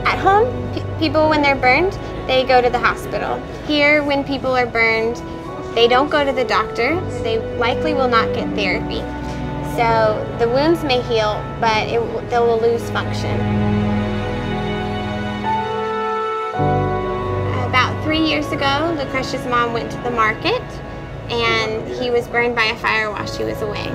At home, people when they're burned, they go to the hospital. Here, when people are burned, they don't go to the doctor. They likely will not get therapy. So the wounds may heal, but they will lose function. About 3 years ago, Lucrech's mom went to the market and he was burned by a fire while she was away.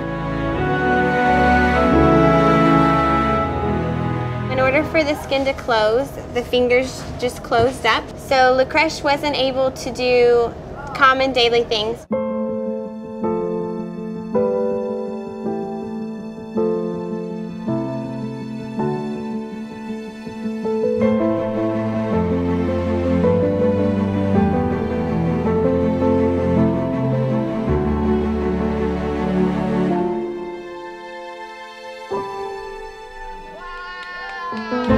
In order for the skin to close, the fingers just closed up. So Lucrech wasn't able to do common daily things. Wow.